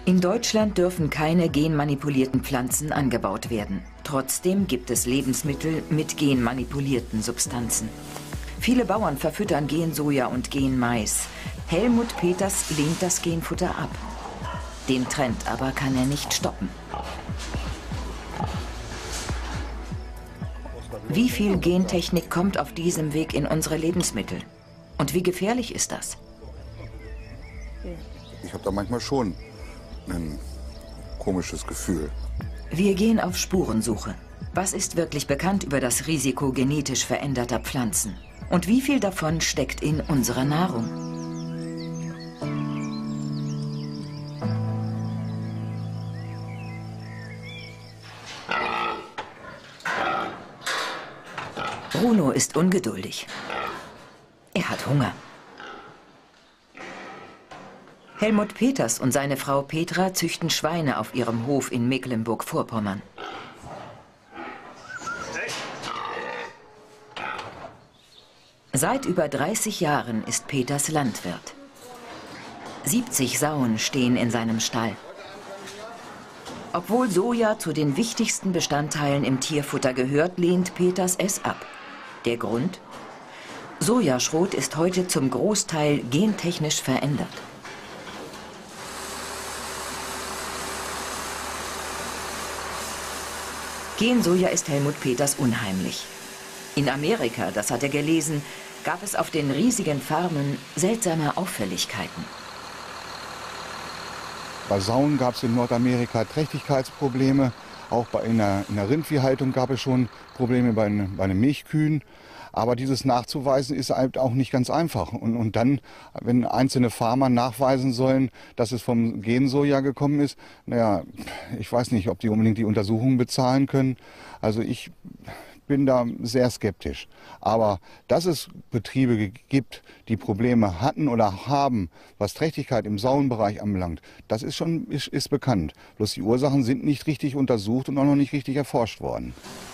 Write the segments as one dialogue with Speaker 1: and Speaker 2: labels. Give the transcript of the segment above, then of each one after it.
Speaker 1: In Deutschland dürfen keine genmanipulierten Pflanzen angebaut werden. Trotzdem gibt es Lebensmittel mit genmanipulierten Substanzen. Viele Bauern verfüttern Gensoja und Genmais. Helmut Peters lehnt das Genfutter ab. Den Trend aber kann er nicht stoppen. Wie viel Gentechnik kommt auf diesem Weg in unsere Lebensmittel? Und wie gefährlich ist das?
Speaker 2: Ich habe da manchmal schon ein komisches Gefühl.
Speaker 1: Wir gehen auf Spurensuche. Was ist wirklich bekannt über das Risiko genetisch veränderter Pflanzen? Und wie viel davon steckt in unserer Nahrung? Bruno ist ungeduldig. Er hat Hunger. Helmut Peters und seine Frau Petra züchten Schweine auf ihrem Hof in Mecklenburg-Vorpommern. Seit über 30 Jahren ist Peters Landwirt. 70 Sauen stehen in seinem Stall. Obwohl Soja zu den wichtigsten Bestandteilen im Tierfutter gehört, lehnt Peters es ab. Der Grund? Sojaschrot ist heute zum Großteil gentechnisch verändert. Gensoja ist Helmut Peters unheimlich. In Amerika, das hat er gelesen, gab es auf den riesigen Farmen seltsame Auffälligkeiten.
Speaker 2: Bei Sauen gab es in Nordamerika Trächtigkeitsprobleme. Auch in der Rindviehhaltung gab es schon Probleme bei den Milchkühen. Aber dieses nachzuweisen ist halt auch nicht ganz einfach. Und dann, wenn einzelne Farmer nachweisen sollen, dass es vom Gensoja gekommen ist, naja, ich weiß nicht, ob die unbedingt die Untersuchungen bezahlen können. Also ich bin da sehr skeptisch. Aber dass es Betriebe gibt, die Probleme hatten oder haben, was Trächtigkeit im Sauenbereich anbelangt, das ist bekannt. Bloß die Ursachen sind nicht richtig untersucht und auch noch nicht richtig erforscht worden.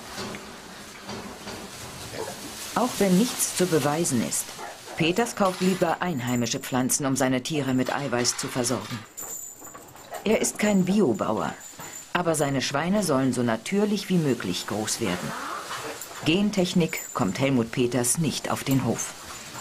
Speaker 1: Auch wenn nichts zu beweisen ist, Peters kauft lieber einheimische Pflanzen, um seine Tiere mit Eiweiß zu versorgen. Er ist kein Biobauer, aber seine Schweine sollen so natürlich wie möglich groß werden. Gentechnik kommt Helmut Peters nicht auf den Hof.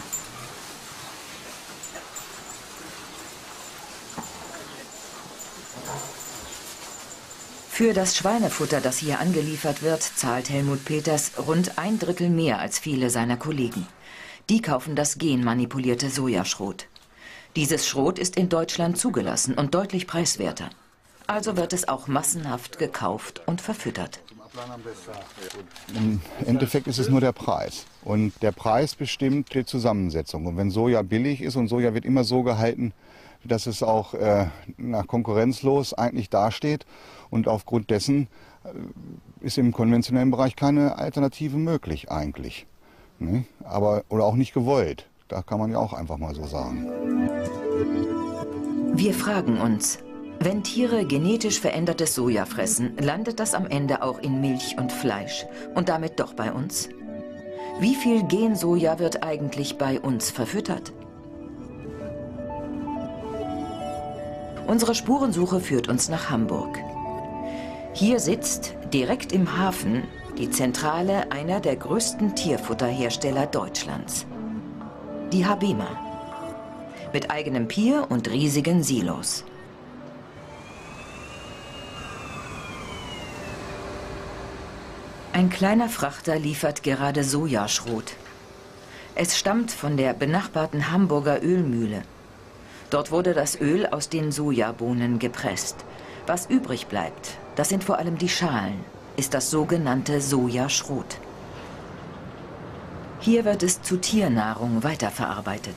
Speaker 1: Für das Schweinefutter, das hier angeliefert wird, zahlt Helmut Peters rund 1/3 mehr als viele seiner Kollegen. Die kaufen das genmanipulierte Sojaschrot. Dieses Schrot ist in Deutschland zugelassen und deutlich preiswerter. Also wird es auch massenhaft gekauft und verfüttert.
Speaker 2: Im Endeffekt ist es nur der Preis. Und der Preis bestimmt die Zusammensetzung. Und wenn Soja billig ist und Soja wird immer so gehalten, dass es auch konkurrenzlos eigentlich dasteht. Und aufgrund dessen ist im konventionellen Bereich keine Alternative möglich eigentlich. Ne? Oder auch nicht gewollt. Da kann man ja auch einfach mal so sagen.
Speaker 1: Wir fragen uns, wenn Tiere genetisch verändertes Soja fressen, landet das am Ende auch in Milch und Fleisch und damit doch bei uns? Wie viel Gensoja wird eigentlich bei uns verfüttert? Unsere Spurensuche führt uns nach Hamburg. Hier sitzt, direkt im Hafen, die Zentrale einer der größten Tierfutterhersteller Deutschlands. Die HaBeMa. Mit eigenem Pier und riesigen Silos. Ein kleiner Frachter liefert gerade Sojaschrot. Es stammt von der benachbarten Hamburger Ölmühle. Dort wurde das Öl aus den Sojabohnen gepresst. Was übrig bleibt, das sind vor allem die Schalen, ist das sogenannte Sojaschrot. Hier wird es zu Tiernahrung weiterverarbeitet.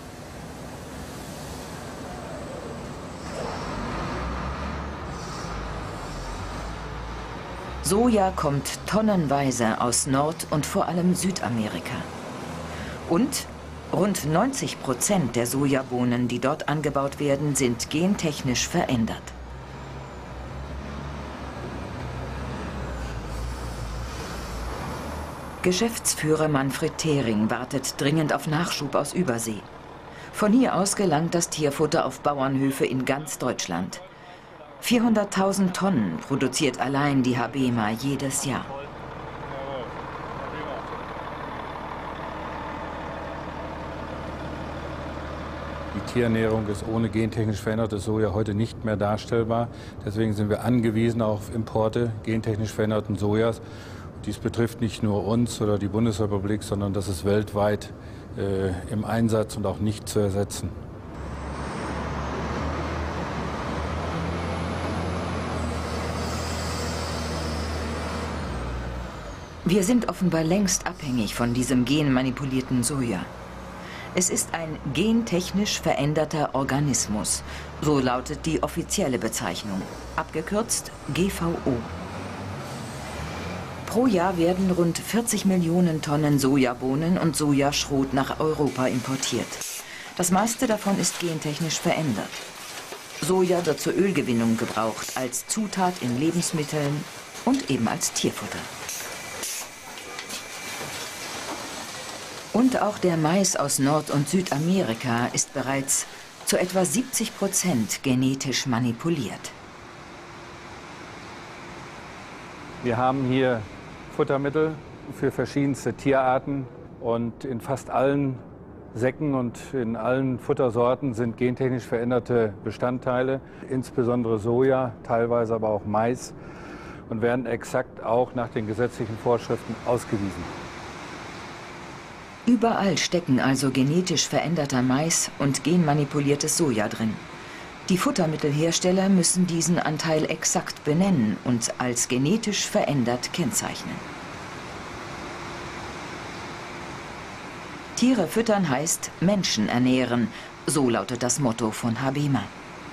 Speaker 1: Soja kommt tonnenweise aus Nord- und vor allem Südamerika. Und rund 90% der Sojabohnen, die dort angebaut werden, sind gentechnisch verändert. Geschäftsführer Manfred Thering wartet dringend auf Nachschub aus Übersee. Von hier aus gelangt das Tierfutter auf Bauernhöfe in ganz Deutschland. 400.000 Tonnen produziert allein die HaBeMa jedes Jahr.
Speaker 3: Die Tierernährung ist ohne gentechnisch verändertes Soja heute nicht mehr darstellbar. Deswegen sind wir angewiesen auf Importe gentechnisch veränderten Sojas. Dies betrifft nicht nur uns oder die Bundesrepublik, sondern das ist weltweit im Einsatz und auch nicht zu ersetzen.
Speaker 1: Wir sind offenbar längst abhängig von diesem genmanipulierten Soja. Es ist ein gentechnisch veränderter Organismus. So lautet die offizielle Bezeichnung, abgekürzt GVO. Pro Jahr werden rund 40 Millionen Tonnen Sojabohnen und Sojaschrot nach Europa importiert. Das meiste davon ist gentechnisch verändert. Soja wird zur Ölgewinnung gebraucht, als Zutat in Lebensmitteln und eben als Tierfutter. Und auch der Mais aus Nord- und Südamerika ist bereits zu etwa 70% genetisch manipuliert.
Speaker 3: Wir haben hier Futtermittel für verschiedenste Tierarten und in fast allen Säcken und in allen Futtersorten sind gentechnisch veränderte Bestandteile, insbesondere Soja, teilweise aber auch Mais, und werden exakt auch nach den gesetzlichen Vorschriften ausgewiesen.
Speaker 1: Überall stecken also genetisch veränderter Mais und genmanipuliertes Soja drin. Die Futtermittelhersteller müssen diesen Anteil exakt benennen und als genetisch verändert kennzeichnen. Tiere füttern heißt Menschen ernähren, so lautet das Motto von HaBeMa.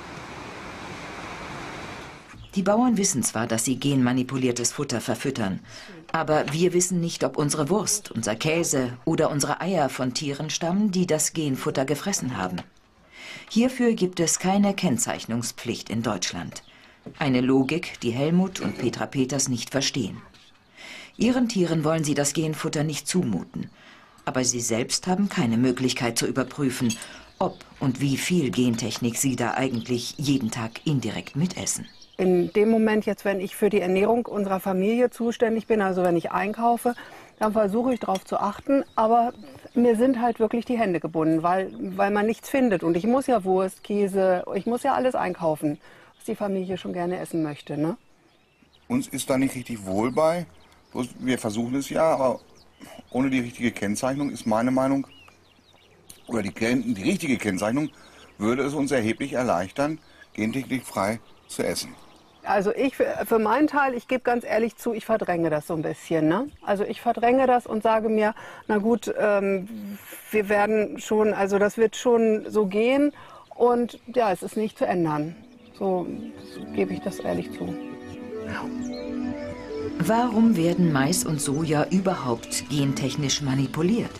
Speaker 1: Die Bauern wissen zwar, dass sie genmanipuliertes Futter verfüttern, aber wir wissen nicht, ob unsere Wurst, unser Käse oder unsere Eier von Tieren stammen, die das Genfutter gefressen haben. Hierfür gibt es keine Kennzeichnungspflicht in Deutschland. Eine Logik, die Helmut und Petra Peters nicht verstehen. Ihren Tieren wollen sie das Genfutter nicht zumuten. Aber sie selbst haben keine Möglichkeit zu überprüfen, ob und wie viel Gentechnik sie da eigentlich jeden Tag indirekt mitessen.
Speaker 4: In dem Moment jetzt, wenn ich für die Ernährung unserer Familie zuständig bin, also wenn ich einkaufe, dann versuche ich darauf zu achten. Aber mir sind halt wirklich die Hände gebunden, weil man nichts findet. Und ich muss ja Wurst, Käse, ich muss ja alles einkaufen, was die Familie schon gerne essen möchte, ne?
Speaker 2: Uns ist da nicht richtig wohl bei. Wir versuchen es ja, aber ohne die richtige Kennzeichnung ist meine Meinung, oder die richtige Kennzeichnung würde es uns erheblich erleichtern, gentechnikfrei zu essen.
Speaker 4: Also ich für meinen Teil, ich gebe ganz ehrlich zu, ich verdränge das so ein bisschen, ne? Also ich verdränge das und sage mir, na gut, wir werden schon, also das wird schon so gehen und ja, es ist nicht zu ändern. So gebe ich das ehrlich zu. Ja.
Speaker 1: Warum werden Mais und Soja überhaupt gentechnisch manipuliert?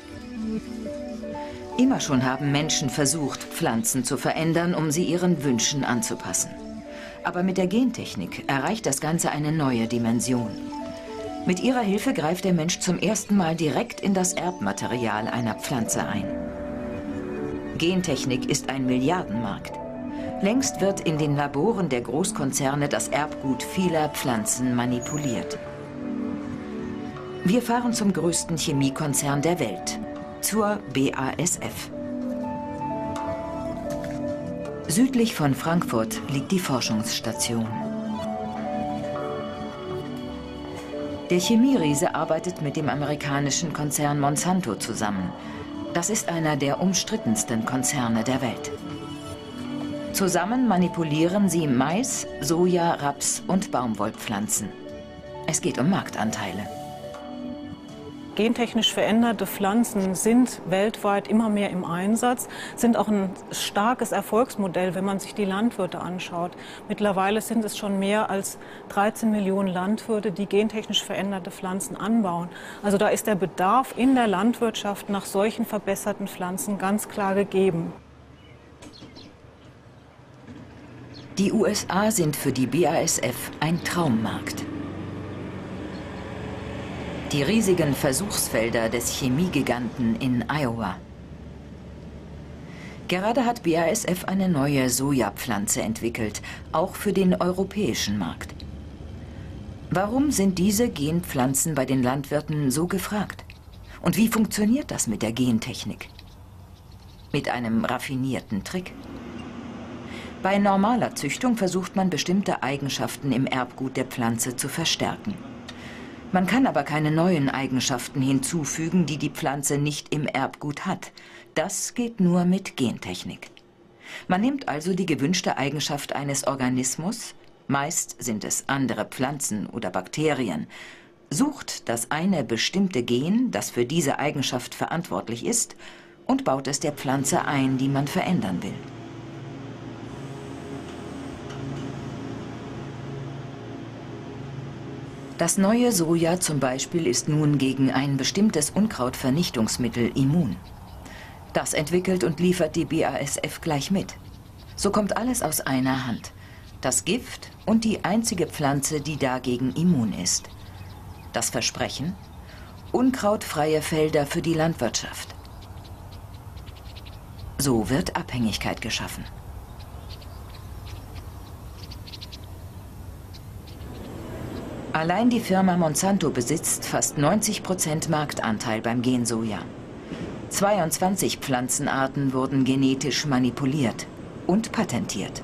Speaker 1: Immer schon haben Menschen versucht, Pflanzen zu verändern, um sie ihren Wünschen anzupassen. Aber mit der Gentechnik erreicht das Ganze eine neue Dimension. Mit ihrer Hilfe greift der Mensch zum ersten Mal direkt in das Erbmaterial einer Pflanze ein. Gentechnik ist ein Milliardenmarkt. Längst wird in den Laboren der Großkonzerne das Erbgut vieler Pflanzen manipuliert. Wir fahren zum größten Chemiekonzern der Welt, zur BASF. Südlich von Frankfurt liegt die Forschungsstation. Der Chemieriese arbeitet mit dem amerikanischen Konzern Monsanto zusammen. Das ist einer der umstrittensten Konzerne der Welt. Zusammen manipulieren sie Mais, Soja, Raps und Baumwollpflanzen. Es geht um Marktanteile.
Speaker 5: Gentechnisch veränderte Pflanzen sind weltweit immer mehr im Einsatz, sind auch ein starkes Erfolgsmodell, wenn man sich die Landwirte anschaut. Mittlerweile sind es schon mehr als 13 Millionen Landwirte, die gentechnisch veränderte Pflanzen anbauen. Also da ist der Bedarf in der Landwirtschaft nach solchen verbesserten Pflanzen ganz klar gegeben.
Speaker 1: Die USA sind für die BASF ein Traummarkt. Die riesigen Versuchsfelder des Chemiegiganten in Iowa. Gerade hat BASF eine neue Sojapflanze entwickelt, auch für den europäischen Markt. Warum sind diese Genpflanzen bei den Landwirten so gefragt? Und wie funktioniert das mit der Gentechnik? Mit einem raffinierten Trick. Bei normaler Züchtung versucht man, bestimmte Eigenschaften im Erbgut der Pflanze zu verstärken. Man kann aber keine neuen Eigenschaften hinzufügen, die die Pflanze nicht im Erbgut hat. Das geht nur mit Gentechnik. Man nimmt also die gewünschte Eigenschaft eines Organismus, meist sind es andere Pflanzen oder Bakterien, sucht das eine bestimmte Gen, das für diese Eigenschaft verantwortlich ist, und baut es der Pflanze ein, die man verändern will. Das neue Soja zum Beispiel ist nun gegen ein bestimmtes Unkrautvernichtungsmittel immun. Das entwickelt und liefert die BASF gleich mit. So kommt alles aus einer Hand. Das Gift und die einzige Pflanze, die dagegen immun ist. Das Versprechen: unkrautfreie Felder für die Landwirtschaft. So wird Abhängigkeit geschaffen. Allein die Firma Monsanto besitzt fast 90% Marktanteil beim Gensoja. 22 Pflanzenarten wurden genetisch manipuliert und patentiert.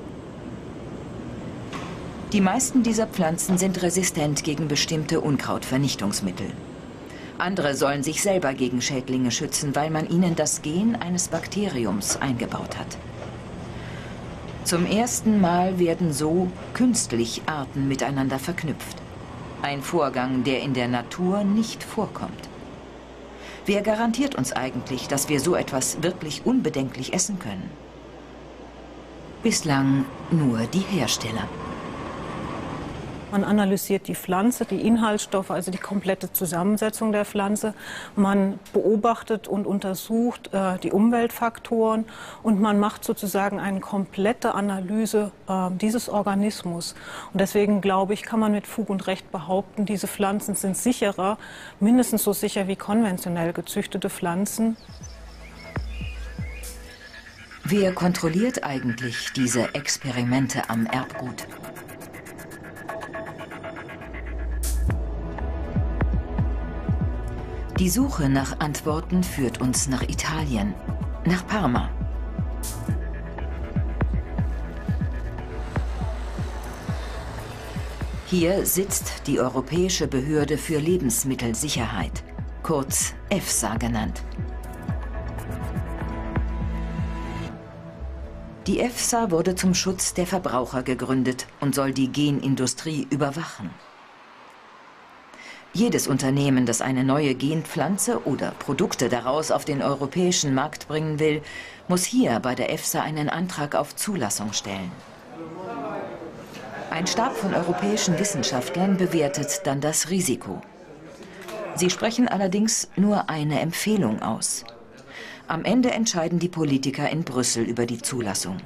Speaker 1: Die meisten dieser Pflanzen sind resistent gegen bestimmte Unkrautvernichtungsmittel. Andere sollen sich selber gegen Schädlinge schützen, weil man ihnen das Gen eines Bakteriums eingebaut hat. Zum ersten Mal werden so künstlich Arten miteinander verknüpft. Ein Vorgang, der in der Natur nicht vorkommt. Wer garantiert uns eigentlich, dass wir so etwas wirklich unbedenklich essen können? Bislang nur die Hersteller.
Speaker 5: Man analysiert die Pflanze, die Inhaltsstoffe, also die komplette Zusammensetzung der Pflanze. Man beobachtet und untersucht die Umweltfaktoren und man macht sozusagen eine komplette Analyse dieses Organismus. Und deswegen, glaube ich, kann man mit Fug und Recht behaupten, diese Pflanzen sind sicherer, mindestens so sicher wie konventionell gezüchtete Pflanzen.
Speaker 1: Wer kontrolliert eigentlich diese Experimente am Erbgut? Die Suche nach Antworten führt uns nach Italien, nach Parma. Hier sitzt die Europäische Behörde für Lebensmittelsicherheit, kurz EFSA genannt. Die EFSA wurde zum Schutz der Verbraucher gegründet und soll die Genindustrie überwachen. Jedes Unternehmen, das eine neue Genpflanze oder Produkte daraus auf den europäischen Markt bringen will, muss hier bei der EFSA einen Antrag auf Zulassung stellen. Ein Stab von europäischen Wissenschaftlern bewertet dann das Risiko. Sie sprechen allerdings nur eine Empfehlung aus. Am Ende entscheiden die Politiker in Brüssel über die Zulassung.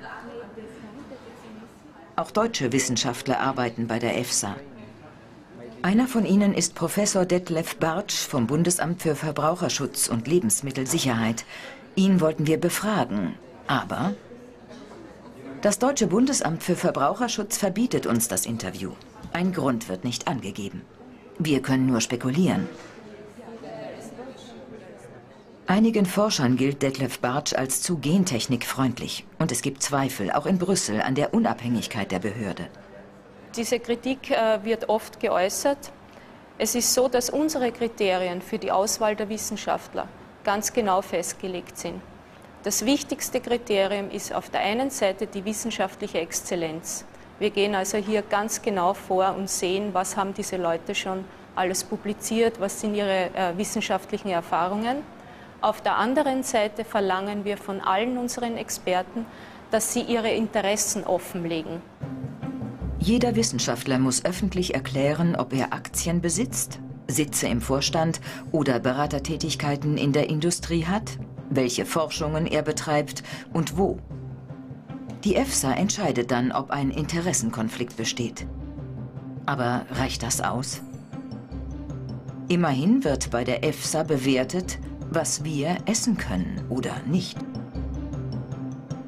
Speaker 1: Auch deutsche Wissenschaftler arbeiten bei der EFSA. Einer von ihnen ist Professor Detlef Bartsch vom Bundesamt für Verbraucherschutz und Lebensmittelsicherheit. Ihn wollten wir befragen, aber das Deutsche Bundesamt für Verbraucherschutz verbietet uns das Interview. Ein Grund wird nicht angegeben. Wir können nur spekulieren. Einigen Forschern gilt Detlef Bartsch als zu gentechnikfreundlich. Und es gibt Zweifel, auch in Brüssel, an der Unabhängigkeit der Behörde.
Speaker 6: Diese Kritik wird oft geäußert. Es ist so, dass unsere Kriterien für die Auswahl der Wissenschaftler ganz genau festgelegt sind. Das wichtigste Kriterium ist auf der einen Seite die wissenschaftliche Exzellenz. Wir gehen also hier ganz genau vor und sehen, was haben diese Leute schon alles publiziert, was sind ihre wissenschaftlichen Erfahrungen. Auf der anderen Seite verlangen wir von allen unseren Experten, dass sie ihre Interessen offenlegen.
Speaker 1: Jeder Wissenschaftler muss öffentlich erklären, ob er Aktien besitzt, Sitze im Vorstand oder Beratertätigkeiten in der Industrie hat, welche Forschungen er betreibt und wo. Die EFSA entscheidet dann, ob ein Interessenkonflikt besteht. Aber reicht das aus? Immerhin wird bei der EFSA bewertet, was wir essen können oder nicht.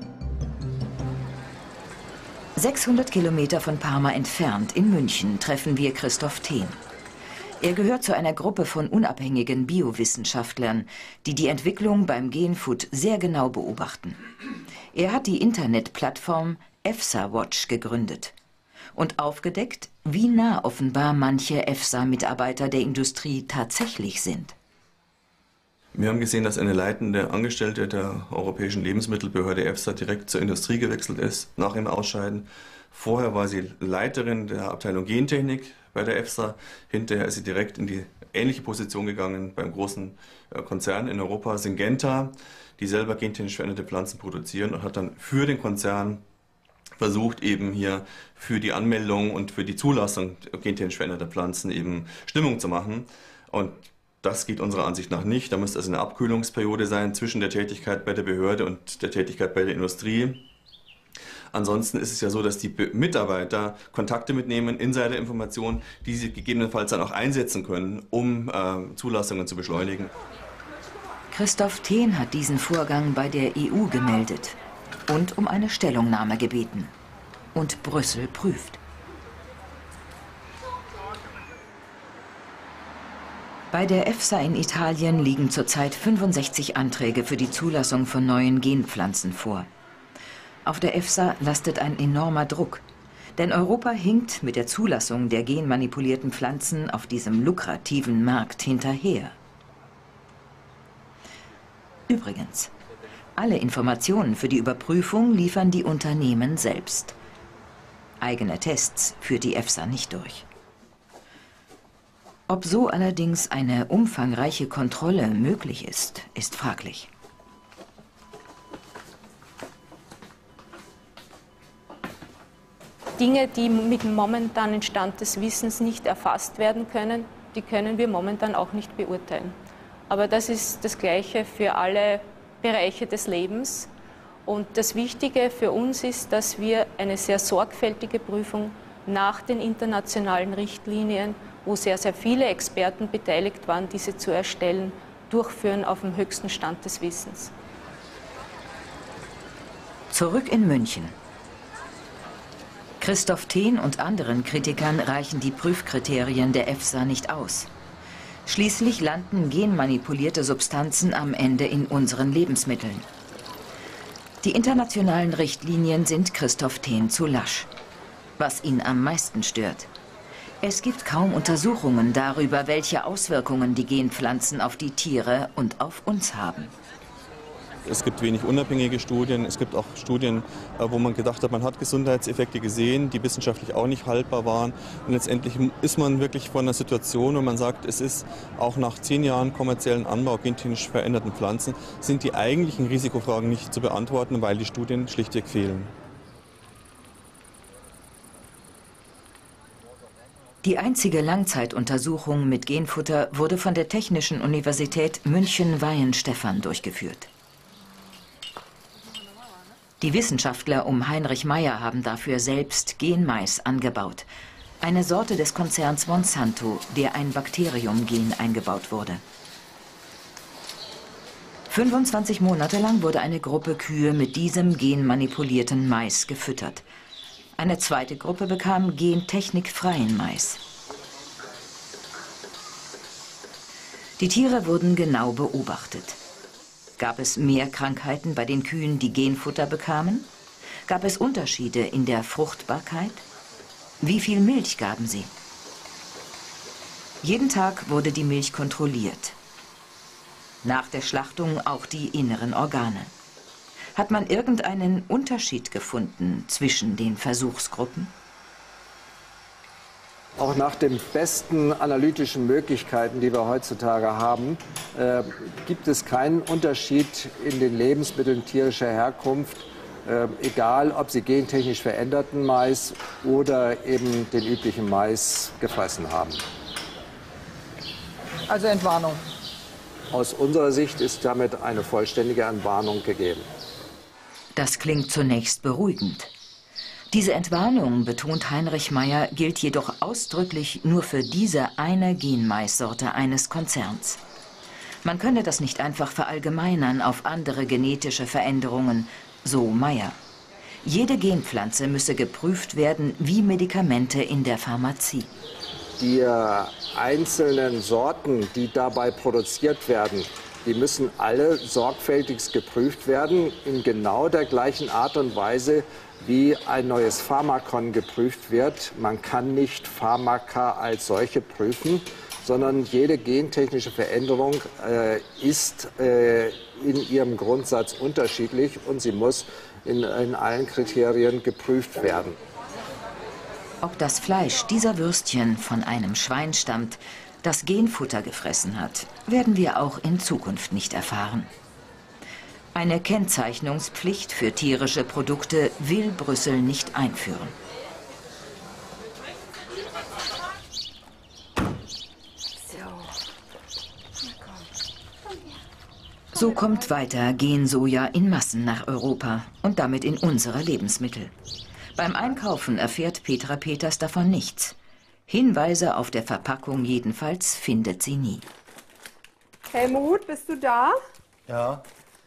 Speaker 1: 600 Kilometer von Parma entfernt in München treffen wir Christoph Thehn. Er gehört zu einer Gruppe von unabhängigen Biowissenschaftlern, die die Entwicklung beim Genfood sehr genau beobachten. Er hat die Internetplattform EFSA Watch gegründet und aufgedeckt, wie nah offenbar manche EFSA-Mitarbeiter der Industrie tatsächlich sind.
Speaker 7: Wir haben gesehen, dass eine leitende Angestellte der Europäischen Lebensmittelbehörde EFSA direkt zur Industrie gewechselt ist, nach dem Ausscheiden. Vorher war sie Leiterin der Abteilung Gentechnik bei der EFSA. Hinterher ist sie direkt in die ähnliche Position gegangen beim großen Konzern in Europa, Syngenta, die selber gentechnisch veränderte Pflanzen produzieren, und hat dann für den Konzern versucht, eben hier für die Anmeldung und für die Zulassung gentechnisch veränderter Pflanzen eben Stimmung zu machen. Und das geht unserer Ansicht nach nicht. Da müsste also eine Abkühlungsperiode sein zwischen der Tätigkeit bei der Behörde und der Tätigkeit bei der Industrie. Ansonsten ist es ja so, dass die Mitarbeiter Kontakte mitnehmen, Insiderinformationen, die sie gegebenenfalls dann auch einsetzen können, um Zulassungen zu beschleunigen.
Speaker 1: Christoph Thehn hat diesen Vorgang bei der EU gemeldet und um eine Stellungnahme gebeten. Und Brüssel prüft. Bei der EFSA in Italien liegen zurzeit 65 Anträge für die Zulassung von neuen Genpflanzen vor. Auf der EFSA lastet ein enormer Druck, denn Europa hinkt mit der Zulassung der genmanipulierten Pflanzen auf diesem lukrativen Markt hinterher. Übrigens, alle Informationen für die Überprüfung liefern die Unternehmen selbst. Eigene Tests führt die EFSA nicht durch. Ob so allerdings eine umfangreiche Kontrolle möglich ist, ist fraglich.
Speaker 6: Dinge, die mit dem momentanen Stand des Wissens nicht erfasst werden können, die können wir momentan auch nicht beurteilen. Aber das ist das Gleiche für alle Bereiche des Lebens. Und das Wichtige für uns ist, dass wir eine sehr sorgfältige Prüfung nach den internationalen Richtlinien, wo sehr, sehr viele Experten beteiligt waren, diese zu erstellen, durchführen auf dem höchsten Stand des Wissens.
Speaker 1: Zurück in München. Christoph Thehn und anderen Kritikern reichen die Prüfkriterien der EFSA nicht aus. Schließlich landen genmanipulierte Substanzen am Ende in unseren Lebensmitteln. Die internationalen Richtlinien sind Christoph Thehn zu lasch. Was ihn am meisten stört: es gibt kaum Untersuchungen darüber, welche Auswirkungen die Genpflanzen auf die Tiere und auf uns haben.
Speaker 7: Es gibt wenig unabhängige Studien. Es gibt auch Studien, wo man gedacht hat, man hat Gesundheitseffekte gesehen, die wissenschaftlich auch nicht haltbar waren. Und letztendlich ist man wirklich vor einer Situation, wo man sagt, es ist auch nach 10 Jahren kommerziellen Anbau gentechnisch veränderten Pflanzen, sind die eigentlichen Risikofragen nicht zu beantworten, weil die Studien schlichtweg fehlen.
Speaker 1: Die einzige Langzeituntersuchung mit Genfutter wurde von der Technischen Universität München-Weihenstephan durchgeführt. Die Wissenschaftler um Heinrich Meier haben dafür selbst Genmais angebaut. Eine Sorte des Konzerns Monsanto, der ein Bakteriumgen eingebaut wurde. 25 Monate lang wurde eine Gruppe Kühe mit diesem genmanipulierten Mais gefüttert. Eine zweite Gruppe bekam gentechnikfreien Mais. Die Tiere wurden genau beobachtet. Gab es mehr Krankheiten bei den Kühen, die Genfutter bekamen? Gab es Unterschiede in der Fruchtbarkeit? Wie viel Milch gaben sie? Jeden Tag wurde die Milch kontrolliert. Nach der Schlachtung auch die inneren Organe. Hat man irgendeinen Unterschied gefunden zwischen den Versuchsgruppen?
Speaker 8: Auch nach den besten analytischen Möglichkeiten, die wir heutzutage haben, gibt es keinen Unterschied in den Lebensmitteln tierischer Herkunft, egal ob sie gentechnisch veränderten Mais oder eben den üblichen Mais gefressen haben.
Speaker 9: Also Entwarnung.
Speaker 8: Aus unserer Sicht ist damit eine vollständige Entwarnung gegeben.
Speaker 1: Das klingt zunächst beruhigend. Diese Entwarnung, betont Heinrich Meier, gilt jedoch ausdrücklich nur für diese eine Genmaissorte eines Konzerns. Man könne das nicht einfach verallgemeinern auf andere genetische Veränderungen, so Meier. Jede Genpflanze müsse geprüft werden wie Medikamente in der Pharmazie.
Speaker 8: Die einzelnen Sorten, die dabei produziert werden, die müssen alle sorgfältigst geprüft werden, in genau der gleichen Art und Weise, wie ein neues Pharmakon geprüft wird. Man kann nicht Pharmaka als solche prüfen, sondern jede gentechnische Veränderung ist in ihrem Grundsatz unterschiedlich und sie muss in allen Kriterien geprüft werden.
Speaker 1: Ob das Fleisch dieser Würstchen von einem Schwein stammt, das Genfutter gefressen hat, werden wir auch in Zukunft nicht erfahren. Eine Kennzeichnungspflicht für tierische Produkte will Brüssel nicht einführen. So kommt weiter Gensoja in Massen nach Europa und damit in unsere Lebensmittel. Beim Einkaufen erfährt Petra Peters davon nichts. Hinweise auf der Verpackung jedenfalls findet sie nie.
Speaker 4: Helmut, bist du da?
Speaker 9: Ja.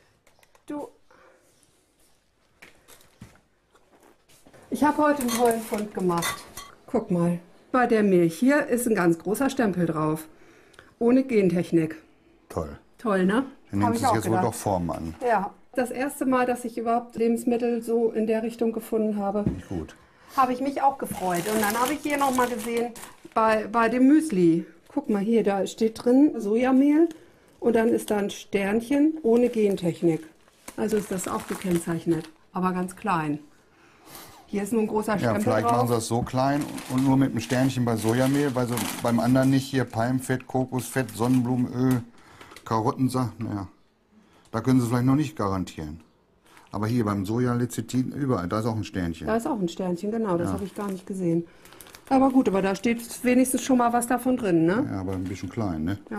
Speaker 4: Ich habe heute einen tollen Fund gemacht. Guck mal. Bei der Milch hier ist ein ganz großer Stempel drauf. Ohne Gentechnik.
Speaker 2: Toll.
Speaker 4: Toll, ne?
Speaker 2: Dann nimmt es jetzt wohl doch Form an.
Speaker 4: Ja. Das erste Mal, dass ich überhaupt Lebensmittel so in der Richtung gefunden habe.
Speaker 2: Nicht gut.
Speaker 4: Habe ich mich auch gefreut. Und dann habe ich hier noch mal gesehen, bei dem Müsli. Guck mal hier, da steht drin Sojamehl. Und dann ist da ein Sternchen ohne Gentechnik. Also ist das auch gekennzeichnet, aber ganz klein. Hier ist nur ein großer Stempel
Speaker 2: Ja, vielleicht machen sie
Speaker 4: drauf.
Speaker 2: das so klein und nur mit einem Sternchen bei Sojamehl, weil sie beim anderen nicht hier Palmfett, Kokosfett, Sonnenblumenöl, Karottensaft, naja. Da können sie es vielleicht noch nicht garantieren. Aber hier beim Soja-Lecithin überall, da ist auch ein Sternchen.
Speaker 4: Da ist auch ein Sternchen, genau, das habe ich gar nicht gesehen. Aber gut, aber da steht wenigstens schon mal was davon drin, ne?
Speaker 2: Ja, aber ein bisschen klein, ne?
Speaker 4: Ja.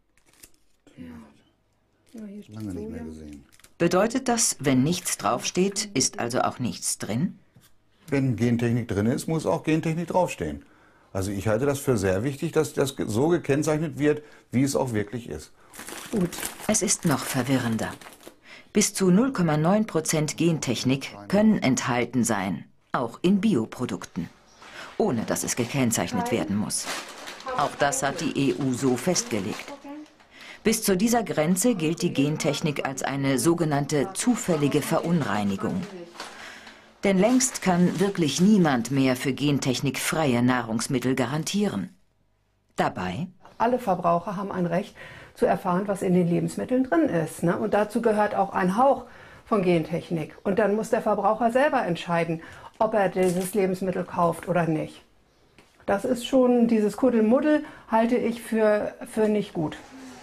Speaker 2: Lange nicht mehr gesehen.
Speaker 1: Bedeutet das, wenn nichts draufsteht, ist also auch nichts drin?
Speaker 2: Wenn Gentechnik drin ist, muss auch Gentechnik draufstehen. Also ich halte das für sehr wichtig, dass das so gekennzeichnet wird, wie es auch wirklich ist.
Speaker 4: Gut.
Speaker 1: Es ist noch verwirrender. Bis zu 0,9% Gentechnik können enthalten sein, auch in Bioprodukten, ohne dass es gekennzeichnet werden muss. Auch das hat die EU so festgelegt. Bis zu dieser Grenze gilt die Gentechnik als eine sogenannte zufällige Verunreinigung. Denn längst kann wirklich niemand mehr für gentechnikfreie Nahrungsmittel garantieren. Dabei:
Speaker 4: Alle Verbraucher haben ein Recht zu erfahren, was in den Lebensmitteln drin ist, ne? Und dazu gehört auch ein Hauch von Gentechnik. Und dann muss der Verbraucher selber entscheiden, ob er dieses Lebensmittel kauft oder nicht. Das ist schon, dieses Kuddelmuddel halte ich für nicht gut.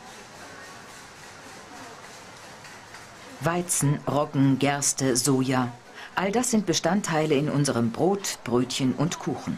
Speaker 1: Weizen, Roggen, Gerste, Soja. All das sind Bestandteile in unserem Brot, Brötchen und Kuchen.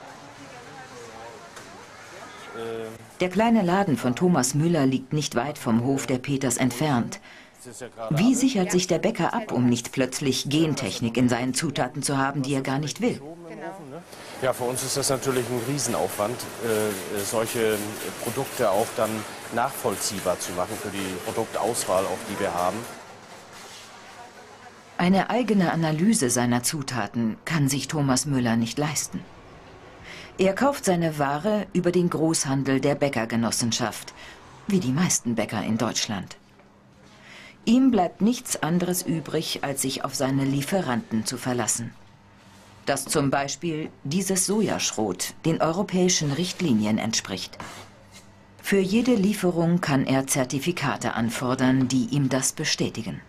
Speaker 1: Der kleine Laden von Thomas Müller liegt nicht weit vom Hof der Peters entfernt. Wie sichert sich der Bäcker ab, um nicht plötzlich Gentechnik in seinen Zutaten zu haben, die er gar nicht will?
Speaker 9: Ja, für uns ist das natürlich ein Riesenaufwand, solche Produkte auch dann nachvollziehbar zu machen für die Produktauswahl, auch die wir haben.
Speaker 1: Eine eigene Analyse seiner Zutaten kann sich Thomas Müller nicht leisten. Er kauft seine Ware über den Großhandel der Bäckergenossenschaft, wie die meisten Bäcker in Deutschland. Ihm bleibt nichts anderes übrig, als sich auf seine Lieferanten zu verlassen. Dass zum Beispiel dieses Sojaschrot den europäischen Richtlinien entspricht. Für jede Lieferung kann er Zertifikate anfordern, die ihm das bestätigen.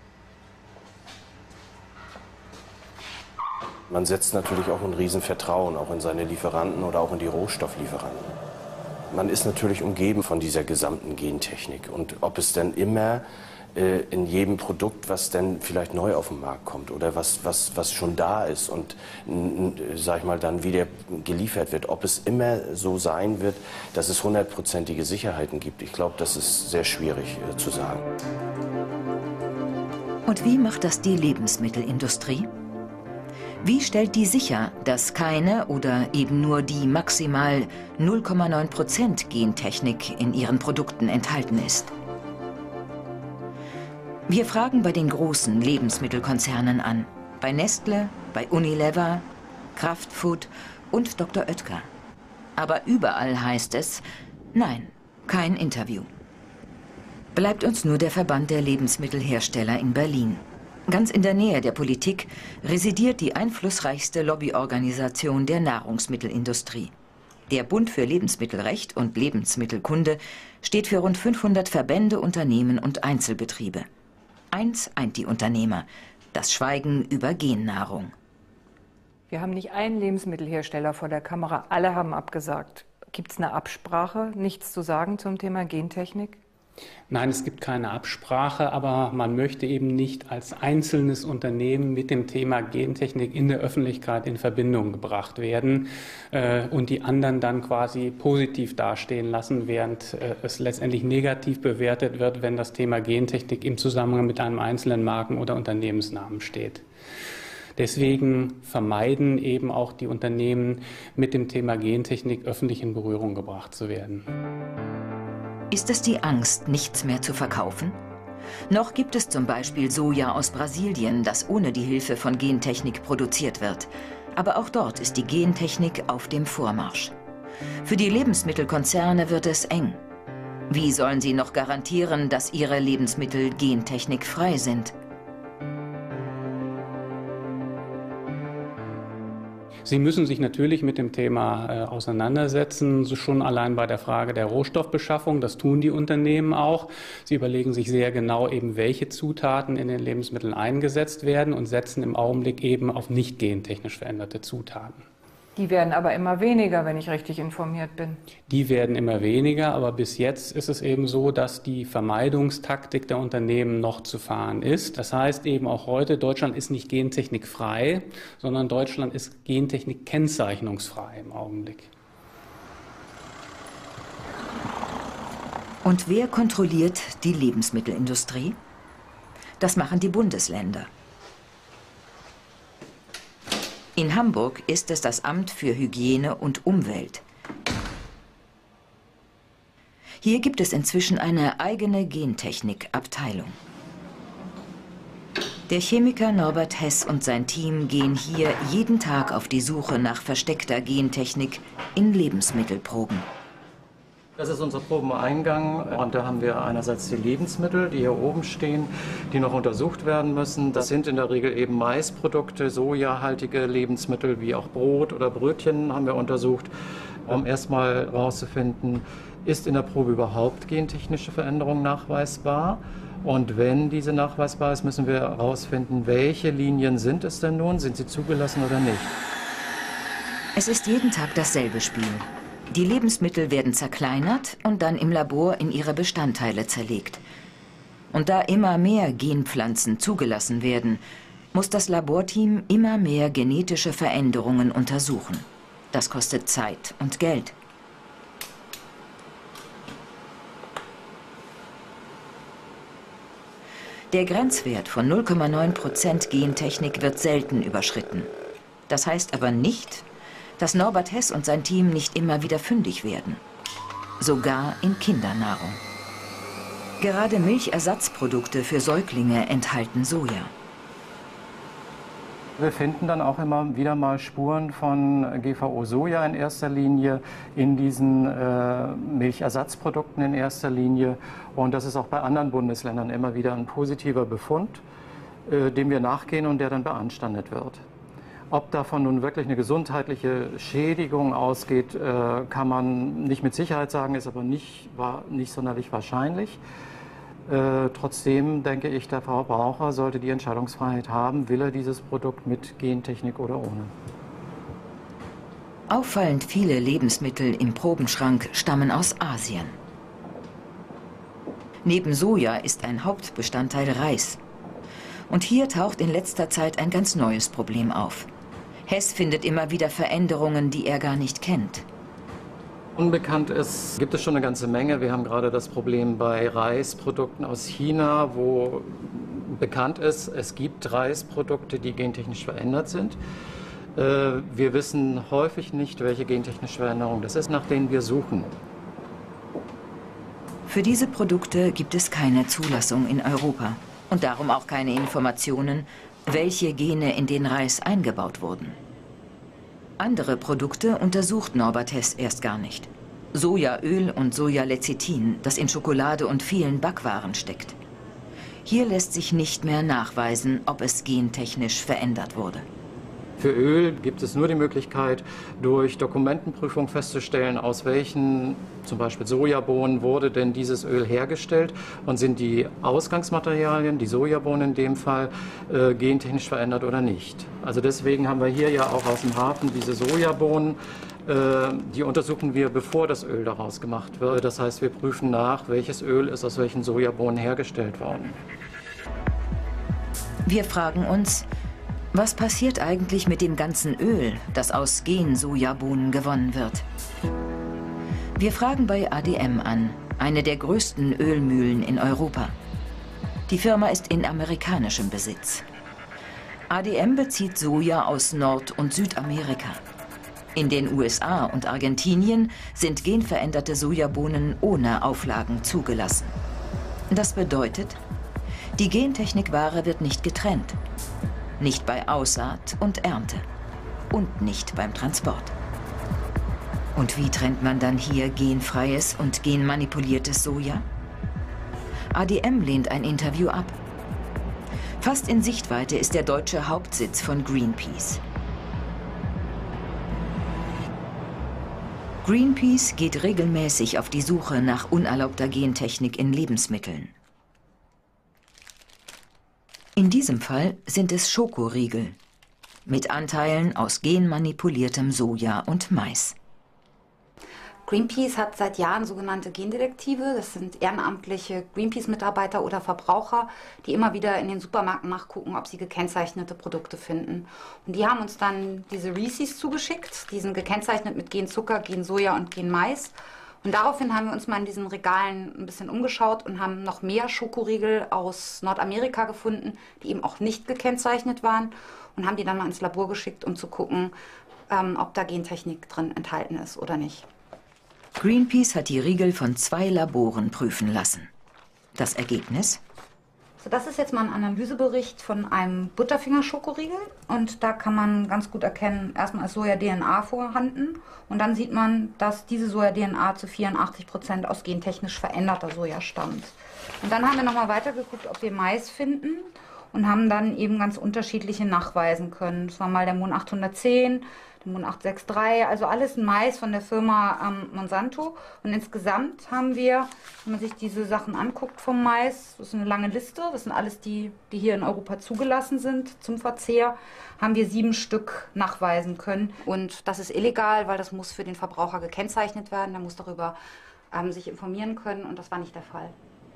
Speaker 9: Man setzt natürlich auch ein Riesenvertrauen, auch in seine Lieferanten oder auch in die Rohstofflieferanten. Man ist natürlich umgeben von dieser gesamten Gentechnik. Und ob es denn immer in jedem Produkt, was denn vielleicht neu auf den Markt kommt oder was schon da ist und, sag ich mal, dann wieder geliefert wird, ob es immer so sein wird, dass es 100%ige Sicherheiten gibt. Ich glaube, das ist sehr schwierig zu sagen.
Speaker 1: Und wie macht das die Lebensmittelindustrie? Wie stellt die sicher, dass keine oder eben nur die maximal 0,9% Gentechnik in ihren Produkten enthalten ist? Wir fragen bei den großen Lebensmittelkonzernen an. Bei Nestle, bei Unilever, Kraftfood und Dr. Oetker. Aber überall heißt es, nein, kein Interview. Bleibt uns nur der Verband der Lebensmittelhersteller in Berlin. Ganz in der Nähe der Politik residiert die einflussreichste Lobbyorganisation der Nahrungsmittelindustrie. Der Bund für Lebensmittelrecht und Lebensmittelkunde steht für rund 500 Verbände, Unternehmen und Einzelbetriebe. Eins eint die Unternehmer: das Schweigen über Gennahrung.
Speaker 10: Wir haben nicht einen Lebensmittelhersteller vor der Kamera, alle haben abgesagt. Gibt es eine Absprache, nichts zu sagen zum Thema Gentechnik?
Speaker 11: Nein, es gibt keine Absprache, aber man möchte eben nicht als einzelnes Unternehmen mit dem Thema Gentechnik in der Öffentlichkeit in Verbindung gebracht werden und die anderen dann quasi positiv dastehen lassen, während es letztendlich negativ bewertet wird, wenn das Thema Gentechnik im Zusammenhang mit einem einzelnen Marken- oder Unternehmensnamen steht. Deswegen vermeiden eben auch die Unternehmen, mit dem Thema Gentechnik öffentlich in Berührung gebracht zu werden.
Speaker 1: Ist es die Angst, nichts mehr zu verkaufen? Noch gibt es zum Beispiel Soja aus Brasilien, das ohne die Hilfe von Gentechnik produziert wird. Aber auch dort ist die Gentechnik auf dem Vormarsch. Für die Lebensmittelkonzerne wird es eng. Wie sollen sie noch garantieren, dass ihre Lebensmittel gentechnikfrei sind?
Speaker 11: Sie müssen sich natürlich mit dem Thema auseinandersetzen, schon allein bei der Frage der Rohstoffbeschaffung. Das tun die Unternehmen auch. Sie überlegen sich sehr genau eben, welche Zutaten in den Lebensmitteln eingesetzt werden und setzen im Augenblick eben auf nicht gentechnisch veränderte Zutaten.
Speaker 10: Die werden aber immer weniger, wenn ich richtig informiert bin.
Speaker 11: Die werden immer weniger, aber bis jetzt ist es eben so, dass die Vermeidungstaktik der Unternehmen noch zu fahren ist. Das heißt eben auch heute, Deutschland ist nicht gentechnikfrei, sondern Deutschland ist gentechnik-kennzeichnungsfrei im Augenblick.
Speaker 1: Und wer kontrolliert die Lebensmittelindustrie? Das machen die Bundesländer. In Hamburg ist es das Amt für Hygiene und Umwelt. Hier gibt es inzwischen eine eigene Gentechnikabteilung. Der Chemiker Norbert Hess und sein Team gehen hier jeden Tag auf die Suche nach versteckter Gentechnik in Lebensmittelproben.
Speaker 12: Das ist unser Probeneingang und da haben wir einerseits die Lebensmittel, die hier oben stehen, die noch untersucht werden müssen. Das sind in der Regel eben Maisprodukte, sojahaltige Lebensmittel wie auch Brot oder Brötchen haben wir untersucht, um erstmal herauszufinden, ist in der Probe überhaupt gentechnische Veränderung nachweisbar? Und wenn diese nachweisbar ist, müssen wir herausfinden, welche Linien sind es denn nun, sind sie zugelassen oder nicht?
Speaker 1: Es ist jeden Tag dasselbe Spiel. Die Lebensmittel werden zerkleinert und dann im Labor in ihre Bestandteile zerlegt. Und da immer mehr Genpflanzen zugelassen werden, muss das Laborteam immer mehr genetische Veränderungen untersuchen. Das kostet Zeit und Geld. Der Grenzwert von 0,9% Gentechnik wird selten überschritten. Das heißt aber nicht, dass Norbert Hess und sein Team nicht immer wieder fündig werden. Sogar in Kindernahrung. Gerade Milchersatzprodukte für Säuglinge enthalten Soja.
Speaker 12: Wir finden dann auch immer wieder mal Spuren von GVO-Soja in erster Linie, in diesen Milchersatzprodukten in erster Linie. Und das ist auch bei anderen Bundesländern immer wieder ein positiver Befund, dem wir nachgehen und der dann beanstandet wird. Ob davon nun wirklich eine gesundheitliche Schädigung ausgeht, kann man nicht mit Sicherheit sagen, ist aber nicht sonderlich wahrscheinlich. Trotzdem denke ich, der Verbraucher sollte die Entscheidungsfreiheit haben, will er dieses Produkt mit Gentechnik oder ohne.
Speaker 1: Auffallend viele Lebensmittel im Probenschrank stammen aus Asien. Neben Soja ist ein Hauptbestandteil Reis. Und hier taucht in letzter Zeit ein ganz neues Problem auf. Hess findet immer wieder Veränderungen, die er gar nicht kennt.
Speaker 12: Unbekannt ist, gibt es schon eine ganze Menge. Wir haben gerade das Problem bei Reisprodukten aus China, wo bekannt ist, es gibt Reisprodukte, die gentechnisch verändert sind. Wir wissen häufig nicht, welche gentechnische Veränderung das ist, nach denen wir suchen.
Speaker 1: Für diese Produkte gibt es keine Zulassung in Europa und darum auch keine Informationen, welche Gene in den Reis eingebaut wurden. Andere Produkte untersucht Norbert Hess erst gar nicht. Sojaöl und Sojalecithin, das in Schokolade und vielen Backwaren steckt. Hier lässt sich nicht mehr nachweisen, ob es gentechnisch verändert wurde.
Speaker 12: Für Öl gibt es nur die Möglichkeit, durch Dokumentenprüfung festzustellen, aus welchen, zum Beispiel Sojabohnen, wurde denn dieses Öl hergestellt und sind die Ausgangsmaterialien, die Sojabohnen in dem Fall, gentechnisch verändert oder nicht. Also deswegen haben wir hier ja auch aus dem Hafen diese Sojabohnen, die untersuchen wir, bevor das Öl daraus gemacht wird. Das heißt, wir prüfen nach, welches Öl ist aus welchen Sojabohnen hergestellt worden.
Speaker 1: Wir fragen uns, was passiert eigentlich mit dem ganzen Öl, das aus Gen-Sojabohnen gewonnen wird? Wir fragen bei ADM an, eine der größten Ölmühlen in Europa. Die Firma ist in amerikanischem Besitz. ADM bezieht Soja aus Nord- und Südamerika. In den USA und Argentinien sind genveränderte Sojabohnen ohne Auflagen zugelassen. Das bedeutet, die Gentechnikware wird nicht getrennt. Nicht bei Aussaat und Ernte. Und nicht beim Transport. Und wie trennt man dann hier genfreies und genmanipuliertes Soja? ADM lehnt ein Interview ab. Fast in Sichtweite ist der deutsche Hauptsitz von Greenpeace. Greenpeace geht regelmäßig auf die Suche nach unerlaubter Gentechnik in Lebensmitteln. In diesem Fall sind es Schokoriegel mit Anteilen aus genmanipuliertem Soja und Mais.
Speaker 13: Greenpeace hat seit Jahren sogenannte Gendetektive. Das sind ehrenamtliche Greenpeace-Mitarbeiter oder Verbraucher, die immer wieder in den Supermärkten nachgucken, ob sie gekennzeichnete Produkte finden. Und die haben uns dann diese Reese's zugeschickt. Die sind gekennzeichnet mit Genzucker, Gensoja und Genmais. Und daraufhin haben wir uns mal in diesen Regalen ein bisschen umgeschaut und haben noch mehr Schokoriegel aus Nordamerika gefunden, die eben auch nicht gekennzeichnet waren, und haben die dann mal ins Labor geschickt, um zu gucken, ob da Gentechnik drin enthalten ist oder nicht.
Speaker 1: Greenpeace hat die Riegel von 2 Laboren prüfen lassen. Das Ergebnis?
Speaker 13: So, das ist jetzt mal ein Analysebericht von einem Butterfinger-Schokoriegel. Und da kann man ganz gut erkennen, erstmal ist Soja-DNA vorhanden. Und dann sieht man, dass diese Soja-DNA zu 84% aus gentechnisch veränderter Soja stammt. Und dann haben wir nochmal weitergeguckt, ob wir Mais finden. Und haben dann eben ganz unterschiedliche nachweisen können. Das war mal der Mon 810, der Mon 863, also alles Mais von der Firma Monsanto. Und insgesamt haben wir, wenn man sich diese Sachen anguckt vom Mais, das ist eine lange Liste, das sind alles die, die hier in Europa zugelassen sind zum Verzehr, haben wir 7 Stück nachweisen können. Und das ist illegal, weil das muss für den Verbraucher gekennzeichnet werden, der muss darüber sich informieren können, und das war nicht der Fall.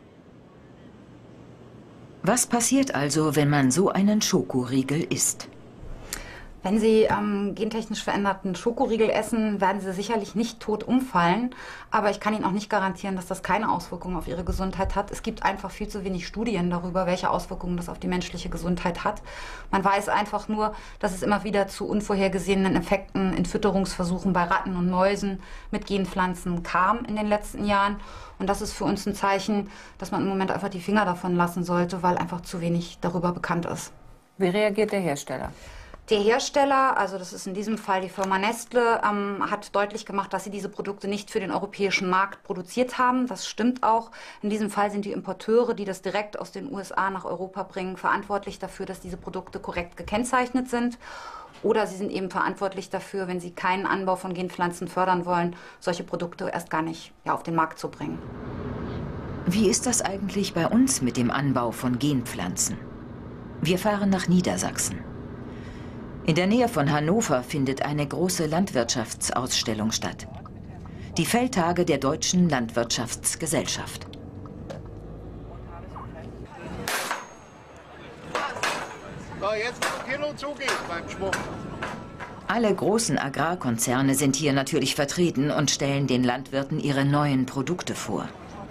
Speaker 1: Was passiert also, wenn man so einen Schokoriegel isst?
Speaker 13: Wenn Sie gentechnisch veränderten Schokoriegel essen, werden Sie sicherlich nicht tot umfallen. Aber ich kann Ihnen auch nicht garantieren, dass das keine Auswirkungen auf Ihre Gesundheit hat. Es gibt einfach viel zu wenig Studien darüber, welche Auswirkungen das auf die menschliche Gesundheit hat. Man weiß einfach nur, dass es immer wieder zu unvorhergesehenen Effekten in Fütterungsversuchen bei Ratten und Mäusen mit Genpflanzen kam in den letzten Jahren. Und das ist für uns ein Zeichen, dass man im Moment einfach die Finger davon lassen sollte, weil einfach zu wenig darüber bekannt ist.
Speaker 10: Wie reagiert der Hersteller?
Speaker 13: Der Hersteller, also das ist in diesem Fall die Firma Nestle, hat deutlich gemacht, dass sie diese Produkte nicht für den europäischen Markt produziert haben. Das stimmt auch. In diesem Fall sind die Importeure, die das direkt aus den USA nach Europa bringen, verantwortlich dafür, dass diese Produkte korrekt gekennzeichnet sind. Oder sie sind eben verantwortlich dafür, wenn sie keinen Anbau von Genpflanzen fördern wollen, solche Produkte erst gar nicht auf den Markt zu bringen.
Speaker 1: Wie ist das eigentlich bei uns mit dem Anbau von Genpflanzen? Wir fahren nach Niedersachsen. In der Nähe von Hannover findet eine große Landwirtschaftsausstellung statt. Die Feldtage der Deutschen Landwirtschaftsgesellschaft.
Speaker 14: So, jetzt noch Kilo zugeben beim Schwung.
Speaker 1: Alle großen Agrarkonzerne sind hier natürlich vertreten und stellen den Landwirten ihre neuen Produkte vor.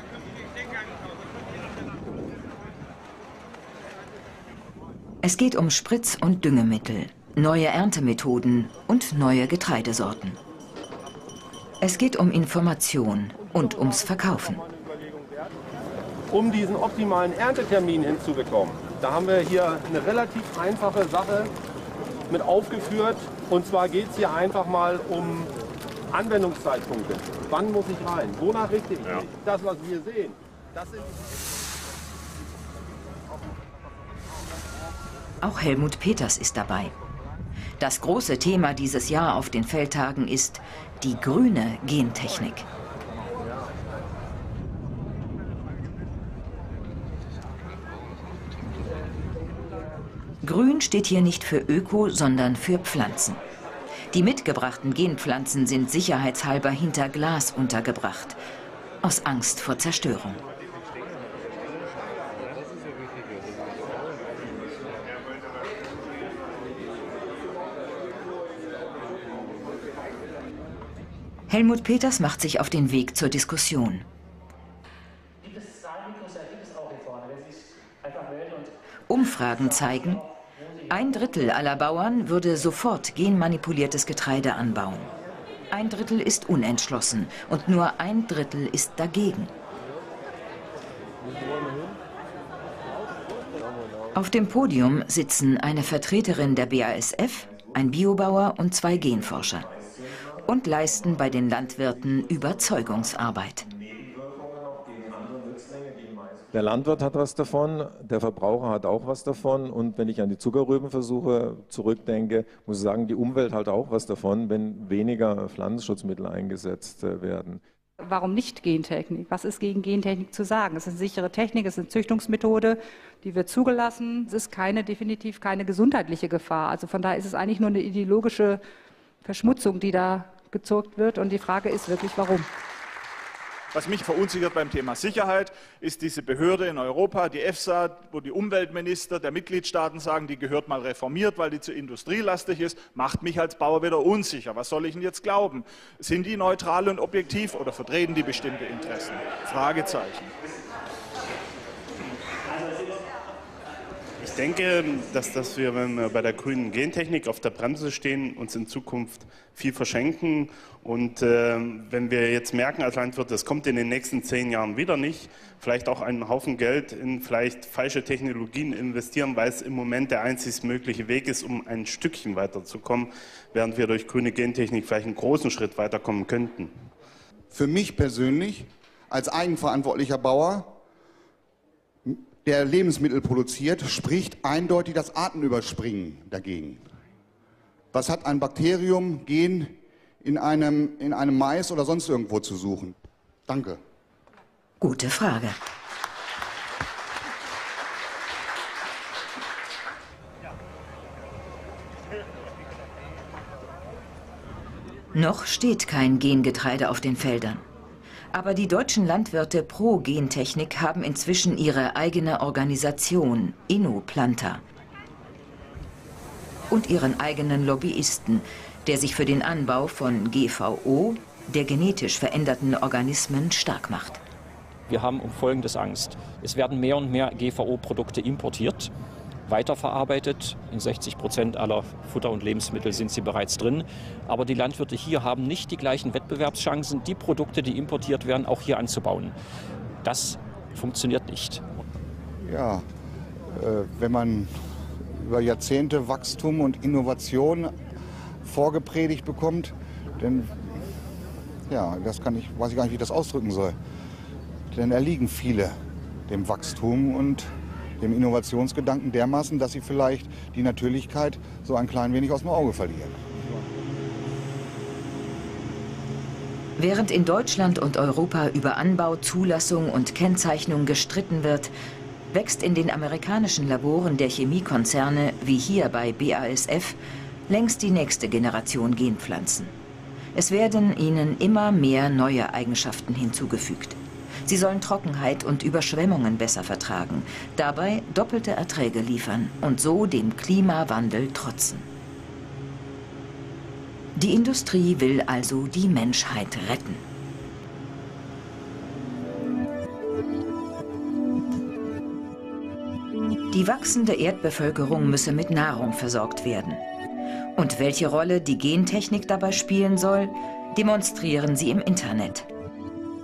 Speaker 1: Es geht um Spritz- und Düngemittel, neue Erntemethoden und neue Getreidesorten. Es geht um Information und ums Verkaufen.
Speaker 15: Um diesen optimalen Erntetermin hinzubekommen, Da haben wir hier eine relativ einfache Sache mit aufgeführt. Und zwar geht es hier einfach mal um Anwendungszeitpunkte. Wann muss ich rein? Wonach richte ich mich? Das, was wir sehen, das sind...
Speaker 1: Auch Helmut Peters ist dabei. Das große Thema dieses Jahr auf den Feldtagen ist die grüne Gentechnik. Grün steht hier nicht für Öko, sondern für Pflanzen. Die mitgebrachten Genpflanzen sind sicherheitshalber hinter Glas untergebracht, aus Angst vor Zerstörung. Helmut Peters macht sich auf den Weg zur Diskussion. Umfragen zeigen, 1/3 aller Bauern würde sofort genmanipuliertes Getreide anbauen. 1/3 ist unentschlossen und nur 1/3 ist dagegen. Auf dem Podium sitzen eine Vertreterin der BASF, ein Biobauer und 2 Genforscher und leisten bei den Landwirten Überzeugungsarbeit.
Speaker 16: Der Landwirt hat was davon, der Verbraucher hat auch was davon und wenn ich an die Zuckerrübenversuche zurückdenke, muss ich sagen, die Umwelt hat auch was davon, wenn weniger Pflanzenschutzmittel eingesetzt werden.
Speaker 17: Warum nicht Gentechnik? Was ist gegen Gentechnik zu sagen? Es ist eine sichere Technik, es ist eine Züchtungsmethode, die wird zugelassen. Es ist definitiv keine gesundheitliche Gefahr. Also von daher ist es eigentlich nur eine ideologische Verschmutzung, die da gezurrt wird und die Frage ist wirklich, warum?
Speaker 18: Was mich verunsichert beim Thema Sicherheit, ist diese Behörde in Europa, die EFSA, wo die Umweltminister der Mitgliedstaaten sagen, die gehört mal reformiert, weil die zu industrielastig ist, macht mich als Bauer wieder unsicher. Was soll ich denn jetzt glauben? Sind die neutral und objektiv oder vertreten die bestimmte Interessen? Fragezeichen.
Speaker 19: Ich denke, dass wir, wenn wir bei der grünen Gentechnik auf der Bremse stehen, uns in Zukunft viel verschenken. Und wenn wir jetzt merken als Landwirt, das kommt in den nächsten 10 Jahren wieder nicht, vielleicht auch einen Haufen Geld in vielleicht falsche Technologien investieren, weil es im Moment der einzig mögliche Weg ist, um ein Stückchen weiterzukommen, während wir durch grüne Gentechnik vielleicht einen großen Schritt weiterkommen könnten.
Speaker 2: Für mich persönlich, als eigenverantwortlicher Bauer, der Lebensmittel produziert, spricht eindeutig das Artenüberspringen dagegen. Was hat ein Bakterium, Gen in einem Mais oder sonst irgendwo zu suchen? Danke.
Speaker 1: Gute Frage. Noch steht kein Gengetreide auf den Feldern. Aber die deutschen Landwirte pro Gentechnik haben inzwischen ihre eigene Organisation, Innoplanta. Und ihren eigenen Lobbyisten, der sich für den Anbau von GVO, der genetisch veränderten Organismen, stark macht.
Speaker 20: Wir haben um Folgendes Angst. Es werden mehr und mehr GVO-Produkte importiert, weiterverarbeitet. In 60% aller Futter- und Lebensmittel sind sie bereits drin. Aber die Landwirte hier haben nicht die gleichen Wettbewerbschancen, die Produkte, die importiert werden, auch hier anzubauen. Das funktioniert nicht.
Speaker 2: Ja, wenn man über Jahrzehnte Wachstum und Innovation vorgepredigt bekommt, dann ja, weiß ich gar nicht, wie ich das ausdrücken soll. Dann erliegen viele dem Wachstum und dem Innovationsgedanken dermaßen, dass sie vielleicht die Natürlichkeit so ein klein wenig aus dem Auge verlieren.
Speaker 1: Während in Deutschland und Europa über Anbau, Zulassung und Kennzeichnung gestritten wird, wächst in den amerikanischen Laboren der Chemiekonzerne, wie hier bei BASF, längst die nächste Generation Genpflanzen. Es werden ihnen immer mehr neue Eigenschaften hinzugefügt. Sie sollen Trockenheit und Überschwemmungen besser vertragen, dabei doppelte Erträge liefern und so dem Klimawandel trotzen. Die Industrie will also die Menschheit retten. Die wachsende Erdbevölkerung müsse mit Nahrung versorgt werden. Und welche Rolle die Gentechnik dabei spielen soll, demonstrieren sie im Internet.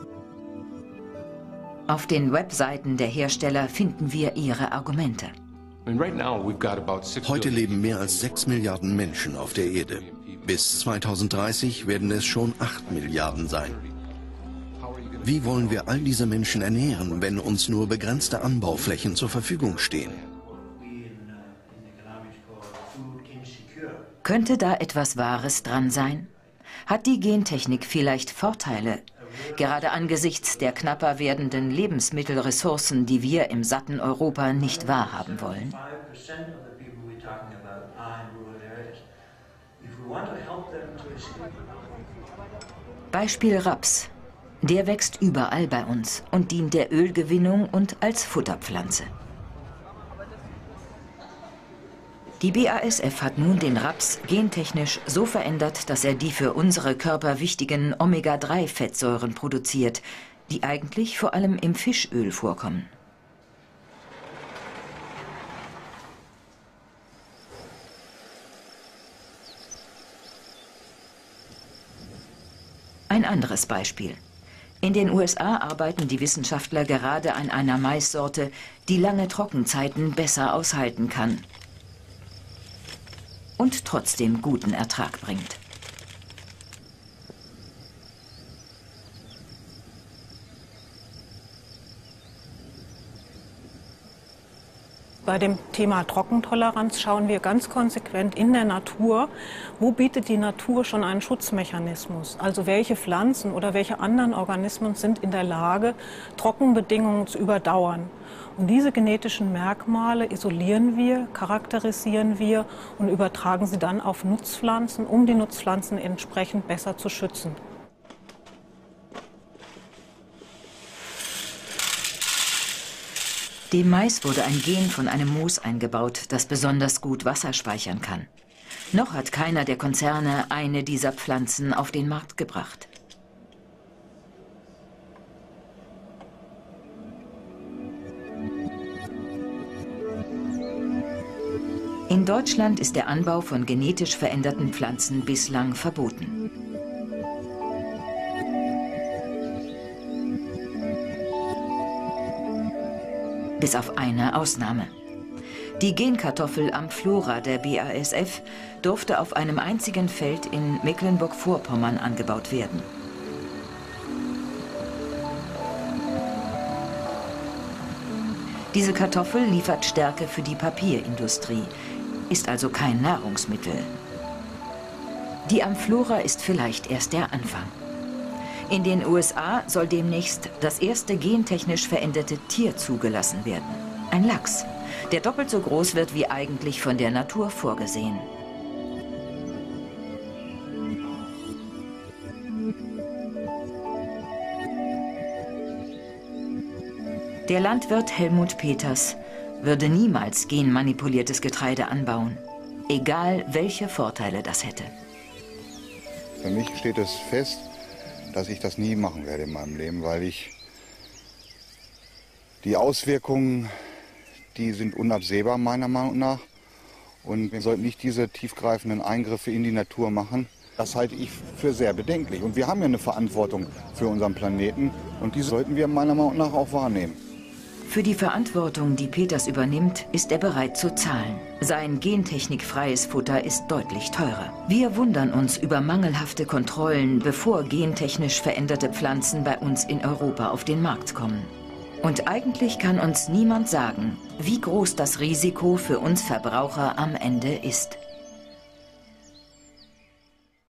Speaker 1: Auf den Webseiten der Hersteller finden wir ihre Argumente.
Speaker 21: Heute leben mehr als 6 Milliarden Menschen auf der Erde. Bis 2030 werden es schon 8 Milliarden sein. Wie wollen wir all diese Menschen ernähren, wenn uns nur begrenzte Anbauflächen zur Verfügung stehen?
Speaker 1: Könnte da etwas Wahres dran sein? Hat die Gentechnik vielleicht Vorteile? Gerade angesichts der knapper werdenden Lebensmittelressourcen, die wir im satten Europa nicht wahrhaben wollen. Beispiel Raps. Der wächst überall bei uns und dient der Ölgewinnung und als Futterpflanze. Die BASF hat nun den Raps gentechnisch so verändert, dass er die für unsere Körper wichtigen Omega-3-Fettsäuren produziert, die eigentlich vor allem im Fischöl vorkommen. Ein anderes Beispiel. In den USA arbeiten die Wissenschaftler gerade an einer Maissorte, die lange Trockenzeiten besser aushalten kann und trotzdem guten Ertrag bringt.
Speaker 5: Bei dem Thema Trockentoleranz schauen wir ganz konsequent in der Natur, wo bietet die Natur schon einen Schutzmechanismus? Also welche Pflanzen oder welche anderen Organismen sind in der Lage, Trockenbedingungen zu überdauern? Und diese genetischen Merkmale isolieren wir, charakterisieren wir und übertragen sie dann auf Nutzpflanzen, um die Nutzpflanzen entsprechend besser zu schützen.
Speaker 1: Dem Mais wurde ein Gen von einem Moos eingebaut, das besonders gut Wasser speichern kann. Noch hat keiner der Konzerne eine dieser Pflanzen auf den Markt gebracht. In Deutschland ist der Anbau von genetisch veränderten Pflanzen bislang verboten. Bis auf eine Ausnahme. Die Genkartoffel Amflora der BASF durfte auf einem einzigen Feld in Mecklenburg-Vorpommern angebaut werden. Diese Kartoffel liefert Stärke für die Papierindustrie, ist also kein Nahrungsmittel. Die Amflora ist vielleicht erst der Anfang. In den USA soll demnächst das erste gentechnisch veränderte Tier zugelassen werden. Ein Lachs, der doppelt so groß wird wie eigentlich von der Natur vorgesehen. Der Landwirt Helmut Peters würde niemals genmanipuliertes Getreide anbauen, egal welche Vorteile das hätte.
Speaker 2: Für mich steht es fest, dass ich das nie machen werde in meinem Leben, weil ich die Auswirkungen, die sind unabsehbar meiner Meinung nach. Und wir sollten nicht diese tiefgreifenden Eingriffe in die Natur machen. Das halte ich für sehr bedenklich. Und wir haben ja eine Verantwortung für unseren Planeten und die sollten wir meiner Meinung nach auch wahrnehmen.
Speaker 1: Für die Verantwortung, die Peters übernimmt, ist er bereit zu zahlen. Sein gentechnikfreies Futter ist deutlich teurer. Wir wundern uns über mangelhafte Kontrollen, bevor gentechnisch veränderte Pflanzen bei uns in Europa auf den Markt kommen. Und eigentlich kann uns niemand sagen, wie groß das Risiko für uns Verbraucher am Ende ist.